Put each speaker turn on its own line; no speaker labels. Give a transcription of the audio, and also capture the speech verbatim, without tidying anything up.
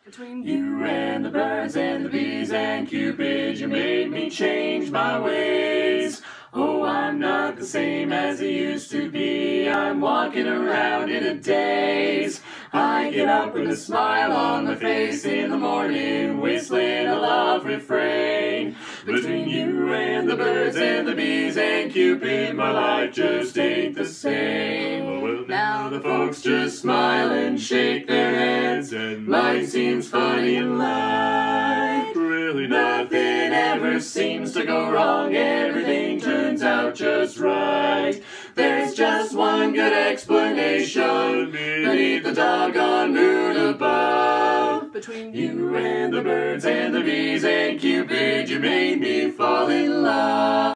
Between you and the birds and the bees and Cupid, you made me change my ways. Oh, I'm not the same as I used to be. I'm walking around in a daze. I get up with a smile on my face in the morning, whistling a love refrain. Between you and the birds and the bees and Cupid, my life just ain't the same. Well, now the folks just smile and shake their heads, and life seems funny and light. Really nothing ever seems to go wrong, everything turns out just right. There's just one good explanation beneath the doggone moon above. Between you and the birds and the bees and Cupid, you made me fall in love.